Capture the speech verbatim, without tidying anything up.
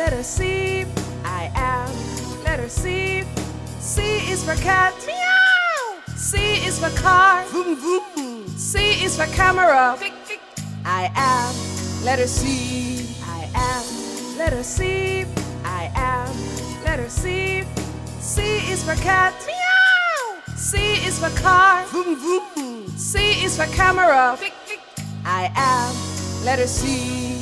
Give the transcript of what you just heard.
letter C. I am letter C. C is for cat. Meow. C is for car. Vroom, vroom. C is for camera. I am letter C. I am letter C. I am letter C. C is for cat. Meow. C is for car. Vroom, vroom. C is for camera. I am letter C.